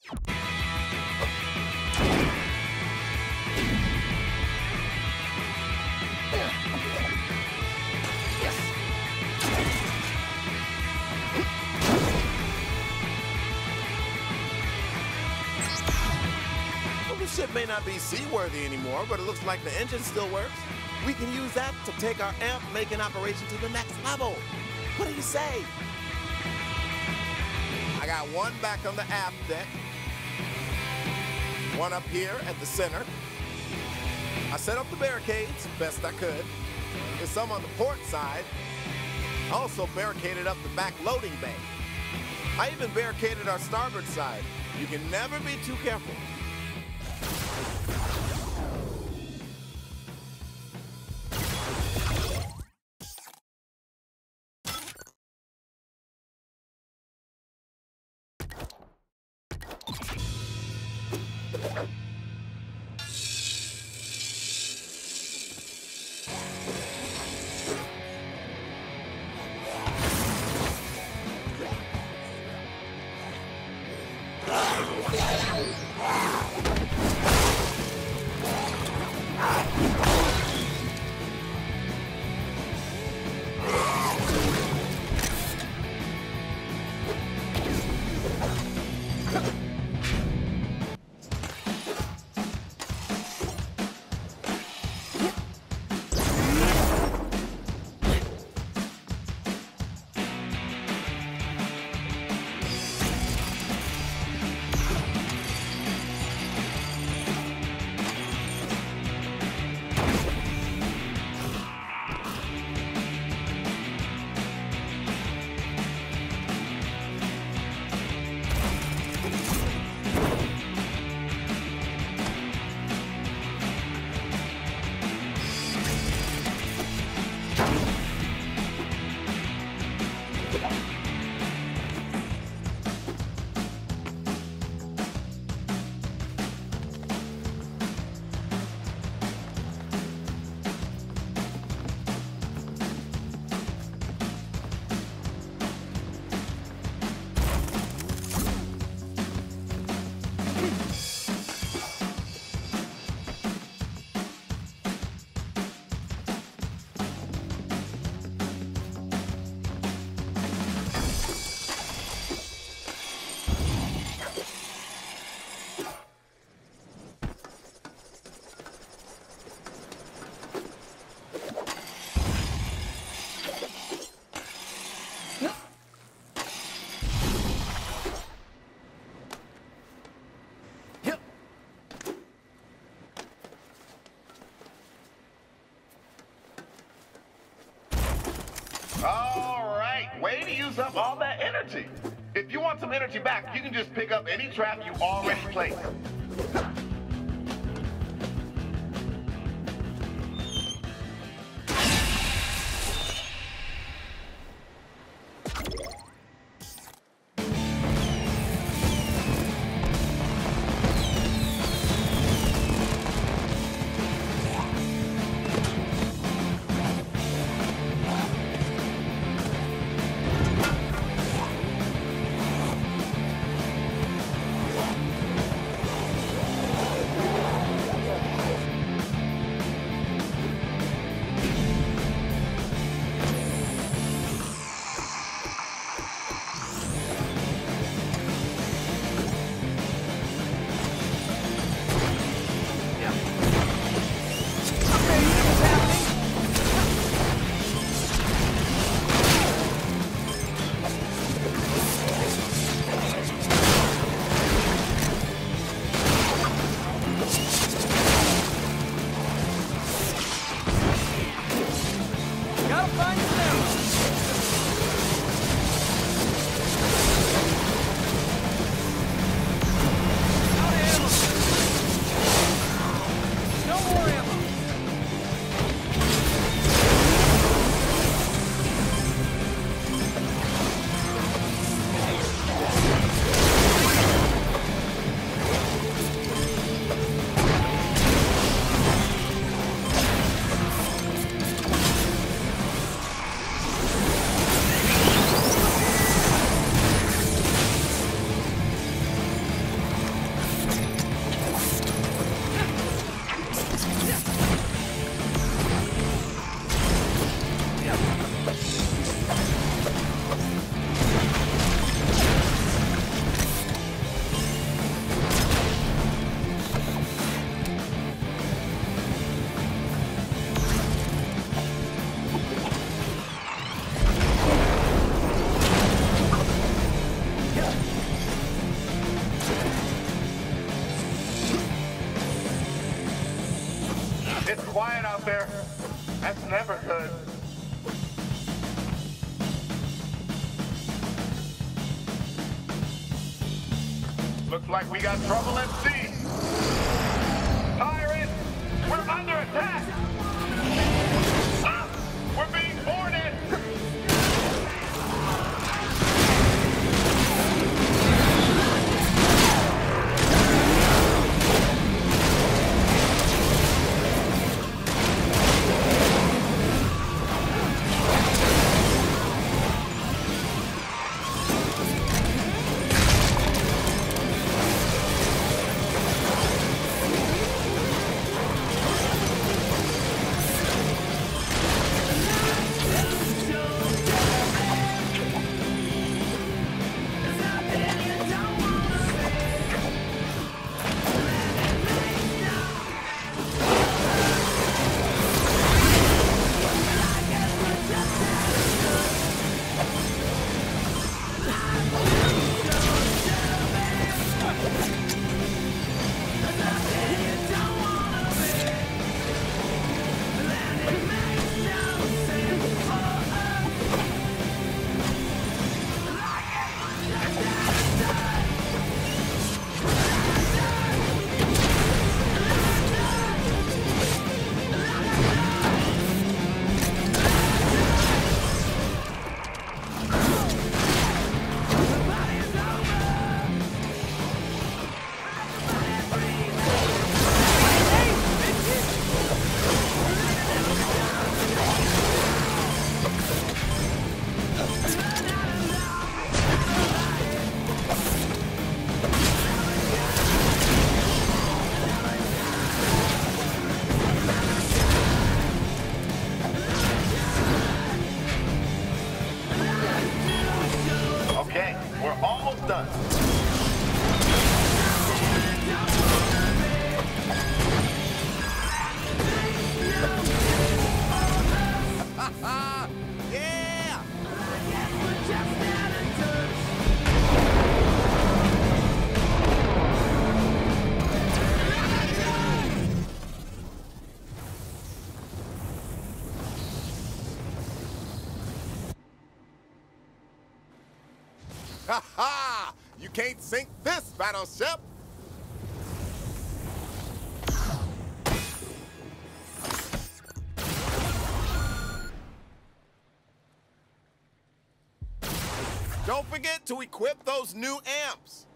Well, the ship may not be seaworthy anymore, but it looks like the engine still works. We can use that to take our amp-making operation to the next level. What do you say? I got one back on the aft deck, one up here at the center. I set up the barricades best I could. There's some on the port side. I also barricaded up the back loading bay. I even barricaded our starboard side. You can never be too careful. All right, way to use up all that energy. If you want some energy back, you can just pick up any trap you already placed. quiet out there. That's never good. Looks like we got trouble at sea. Pirates, we're under attack. Ah, we're being boarded. Okay, we're almost done. Yeah! Ha ha! You can't sink this battleship! Don't forget to equip those new amps.